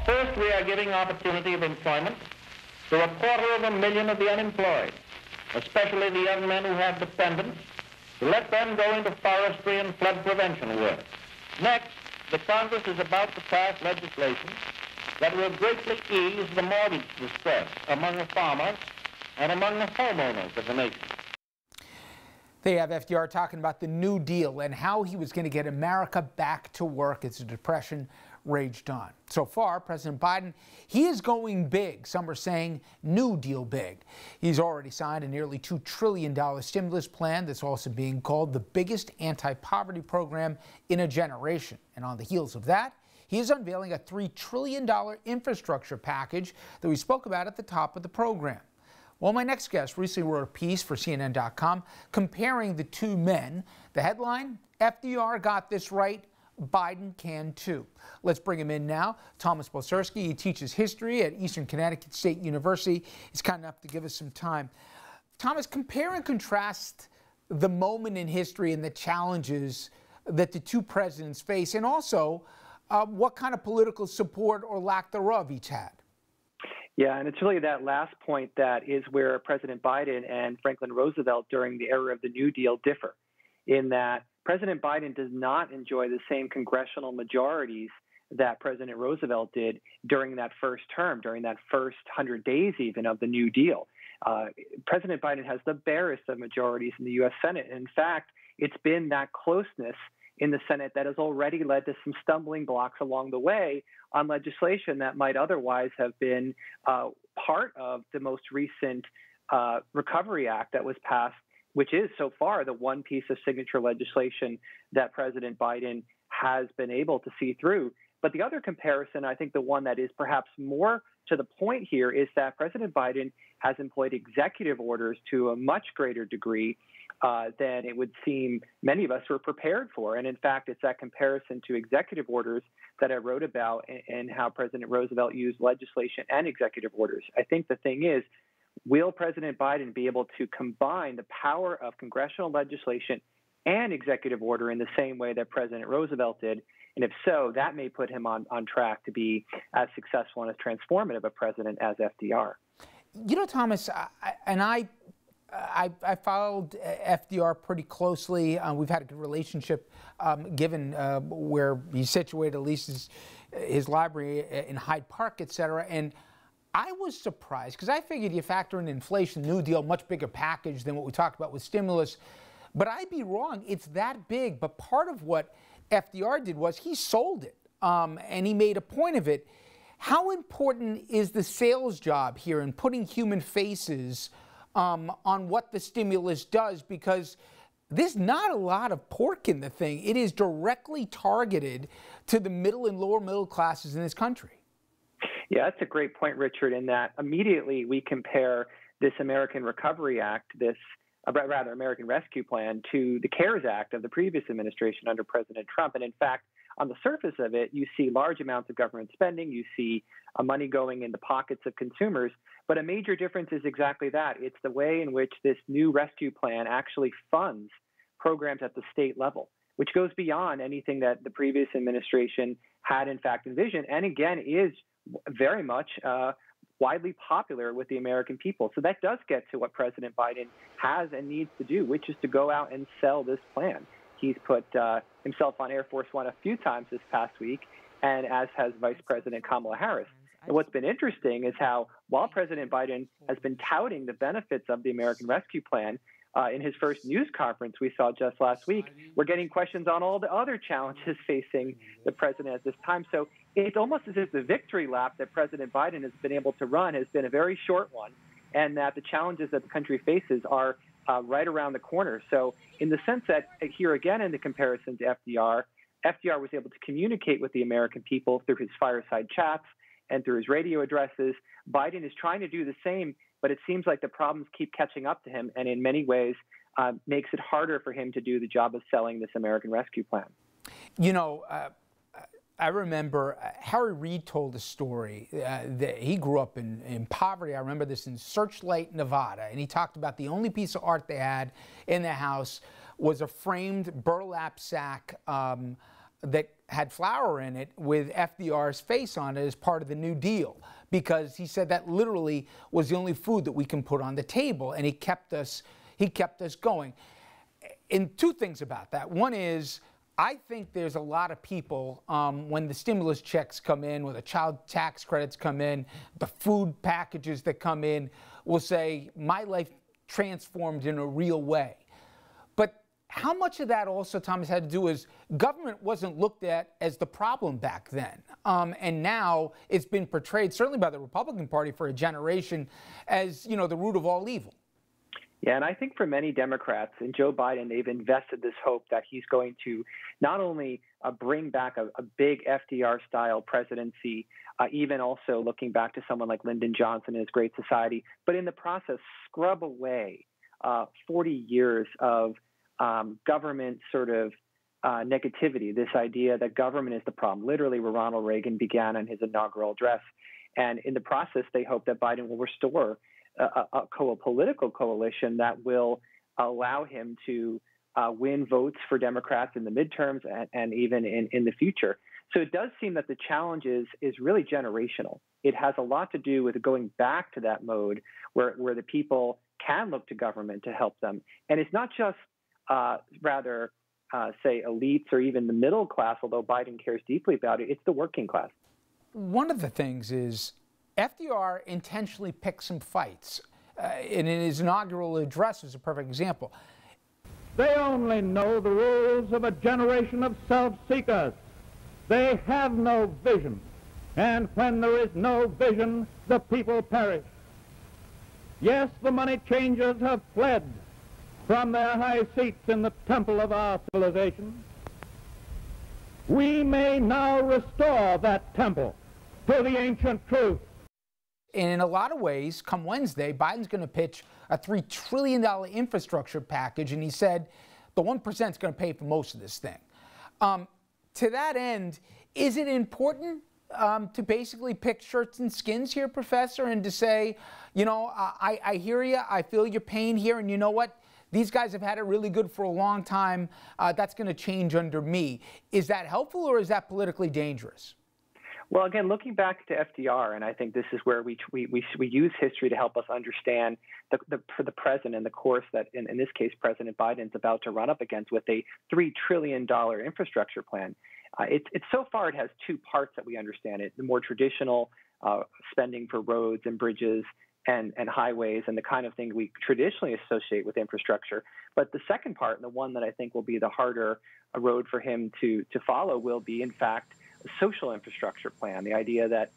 First, we are giving opportunity of employment to 250,000 of the unemployed, especially the young men who have dependents, to let them go into forestry and flood prevention work. Next, the Congress is about to pass legislation that will greatly ease the mortgage distress among the farmers and among the homeowners of the nation. They have FDR talking about the New Deal and how he was going to get America back to work as the Depression raged on. So far, President Biden, he is going big. Some are saying New Deal big. He's already signed a nearly $2 trillion stimulus plan that's also being called the biggest anti-poverty program in a generation. And on the heels of that, he is unveiling a $3 trillion infrastructure package that we spoke about at the top of the program. Well, my next guest recently wrote a piece for CNN.com comparing the two men. The headline, FDR got this right, Biden can too. Let's bring him in now. Thomas Balcerski, he teaches history at Eastern Connecticut State University. He's kind enough to give us some time. Thomas, compare and contrast the moment in history and the challenges that the two presidents face, and also what kind of political support or lack thereof each had. Yeah, and it's really that last point that is where President Biden and Franklin Roosevelt during the era of the New Deal differ, in that President Biden does not enjoy the same congressional majorities that President Roosevelt did during that first term, during that first 100 days even of the New Deal. President Biden has the barest of majorities in the U.S. Senate. In fact, it's been that closeness in the Senate that has already led to some stumbling blocks along the way on legislation that might otherwise have been part of the most recent Recovery Act that was passed, which is so far the one piece of signature legislation that President Biden has been able to see through. But the other comparison, I think the one that is perhaps more to the point here, is that President Biden has employed executive orders to a much greater degree than it would seem many of us were prepared for. And in fact, it's that comparison to executive orders that I wrote about and how President Roosevelt used legislation and executive orders. I think the thing is, will President Biden be able to combine the power of congressional legislation and executive order in the same way that President Roosevelt did? And if so, that may put him on track to be as successful and as transformative a president as FDR. You know, Thomas, I followed FDR pretty closely. We've had a good relationship, given where he's situated, at least his library in Hyde Park, et cetera. And I was surprised because I figured you factor in inflation, New Deal, much bigger package than what we talked about with stimulus. But I'd be wrong. It's that big. But part of what FDR did was he sold it, and he made a point of it. How important is the sales job here in putting human faces on what the stimulus does? Because there's not a lot of pork in the thing. It is directly targeted to the middle and lower middle classes in this country. Yeah, that's a great point, Richard, in that immediately we compare this American Recovery Act, rather American Rescue Plan, to the CARES Act of the previous administration under President Trump. And in fact, on the surface of it, you see large amounts of government spending, you see money going in the pockets of consumers, but a major difference is exactly that. It's the way in which this new rescue plan actually funds programs at the state level, which goes beyond anything that the previous administration had in fact envisioned, and again is very much widely popular with the American people. So that does get to what President Biden has and needs to do, which is to go out and sell this plan. He's put himself on Air Force One a few times this past week, and as has Vice President Kamala Harris. And what's been interesting is how, while President Biden has been touting the benefits of the American Rescue Plan, in his first news conference we saw just last week, we're getting questions on all the other challenges facing the president at this time. So it's almost as if the victory lap that President Biden has been able to run has been a very short one, and that the challenges that the country faces are right around the corner. So in the sense that here again in the comparison to FDR, FDR was able to communicate with the American people through his fireside chats and through his radio addresses. Biden is trying to do the same, but it seems like the problems keep catching up to him, and in many ways makes it harder for him to do the job of selling this American Rescue Plan. You know, I remember Harry Reid told a story that he grew up in poverty. I remember this in Searchlight, Nevada, and he talked about the only piece of art they had in the house was a framed burlap sack that had flour in it with FDR's face on it as part of the New Deal, because he said that literally was the only food that we can put on the table, and he kept us going. And two things about that. One is, I think there's a lot of people, when the stimulus checks come in, when the child tax credits come in, the food packages that come in, will say, my life transformed in a real way. But how much of that also, Thomas, had to do is government wasn't looked at as the problem back then. And now it's been portrayed, certainly by the Republican Party for a generation, as, you know, the root of all evil. Yeah, and I think for many Democrats and Joe Biden, they've invested this hope that he's going to not only bring back a big FDR-style presidency, even also looking back to someone like Lyndon Johnson and his Great Society, but in the process scrub away 40 years of government sort of negativity, this idea that government is the problem, literally where Ronald Reagan began in his inaugural address. And in the process, they hope that Biden will restore a political coalition that will allow him to win votes for Democrats in the midterms and even in the future. So it does seem that the challenge is really generational. It has a lot to do with going back to that mode where the people can look to government to help them. And it's not just say elites or even the middle class, although Biden cares deeply about it, it's the working class. One of the things is FDR intentionally picked some fights. And in his inaugural address is a perfect example. They only know the rules of a generation of self-seekers. They have no vision. And when there is no vision, the people perish. Yes, the money changers have fled from their high seats in the temple of our civilization. We may now restore that temple to the ancient truth. And in a lot of ways, come Wednesday, Biden's going to pitch a $3 trillion infrastructure package, and he said the 1% is going to pay for most of this thing. To that end, is it important to basically pick shirts and skins here, Professor, and to say, you know, I hear you, I feel your pain here, and you know what? These guys have had it really good for a long time. That's going to change under me. Is that helpful, or is that politically dangerous? Well, again, looking back to FDR, and I think this is where we use history to help us understand for the president and the course that, in this case, President Biden's about to run up against with a $3 trillion infrastructure plan. It's so far it has two parts that we understand it: the more traditional spending for roads and bridges and highways and the kind of thing we traditionally associate with infrastructure. But the second part, and the one that I think will be the harder road for him to follow, will be, in fact, social infrastructure plan, the idea that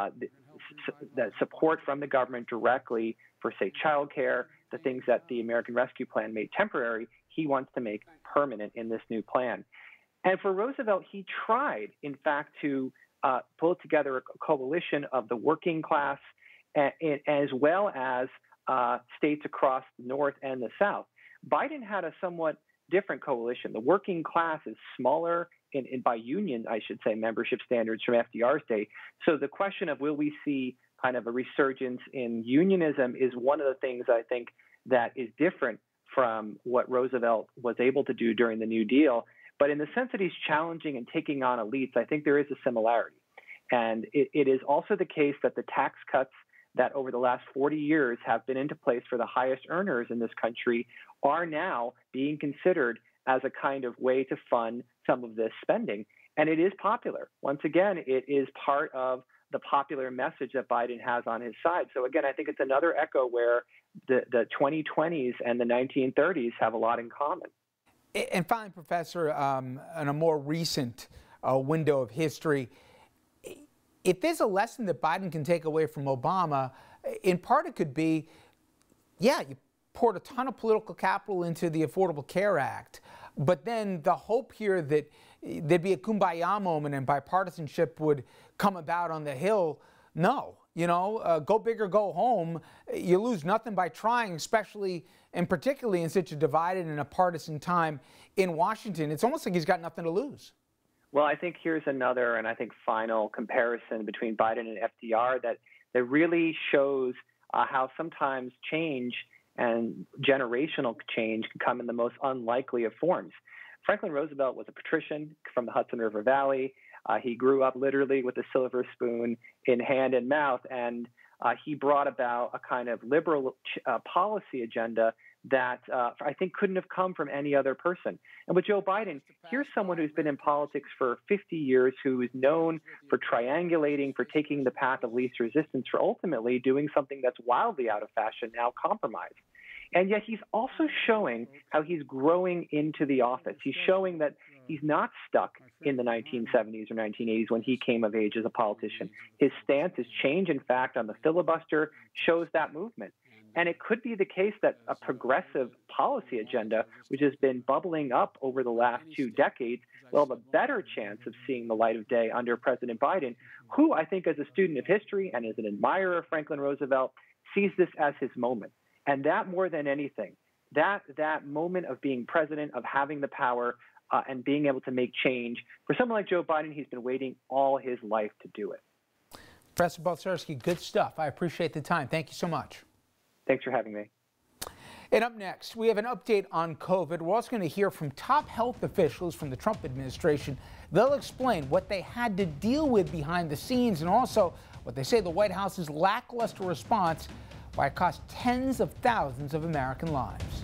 that support from the government directly for, say, childcare, the things that the American Rescue Plan made temporary, he wants to make permanent in this new plan. And for Roosevelt, he tried, in fact, to pull together a coalition of the working class as well as states across the North and the South. Biden had a somewhat different coalition. The working class is smaller by union, I should say, membership standards from FDR's day. So the question of will we see kind of a resurgence in unionism is one of the things I think that is different from what Roosevelt was able to do during the New Deal. But in the sense that he's challenging and taking on elites, I think there is a similarity. And it is also the case that the tax cuts that over the last 40 years have been into place for the highest earners in this country are now being considered as a kind of way to fund some of this spending. And it is popular. Once again, it is part of the popular message that Biden has on his side. So again, I think it's another echo where the 2020s and the 1930s have a lot in common. And finally, Professor, in a more recent window of history, if there's a lesson that Biden can take away from Obama, in part it could be, yeah, you poured a ton of political capital into the Affordable Care Act, but then the hope here that there'd be a kumbaya moment and bipartisanship would come about on the Hill, no. You know, go big or go home. You lose nothing by trying, especially and particularly in such a divided and a partisan time in Washington. It's almost like he's got nothing to lose. Well, I think here's another, and I think final comparison between Biden and FDR that really shows how sometimes change and generational change can come in the most unlikely of forms. Franklin Roosevelt was a patrician from the Hudson River Valley. He grew up literally with a silver spoon in hand and mouth, and he brought about a kind of liberal policy agenda that I think couldn't have come from any other person. And with Joe Biden, here's someone who's been in politics for 50 years, who is known for triangulating, for taking the path of least resistance, for ultimately doing something that's wildly out of fashion now, compromise. And yet he's also showing how he's growing into the office. He's showing that he's not stuck in the 1970s or 1980s when he came of age as a politician. His stance has changed. In fact, on the filibuster shows that movement. And it could be the case that a progressive policy agenda, which has been bubbling up over the last 2 decades, will have a better chance of seeing the light of day under President Biden, who I think as a student of history and as an admirer of Franklin Roosevelt, sees this as his moment. And that more than anything, that moment of being president, of having the power and being able to make change, for someone like Joe Biden, he's been waiting all his life to do it. Professor Balcerski, good stuff. I appreciate the time. Thank you so much. Thanks for having me. And up next, we have an update on COVID. We're also going to hear from top health officials from the Trump administration. They'll explain what they had to deal with behind the scenes and also what they say the White House's lackluster response, why it cost tens of thousands of American lives.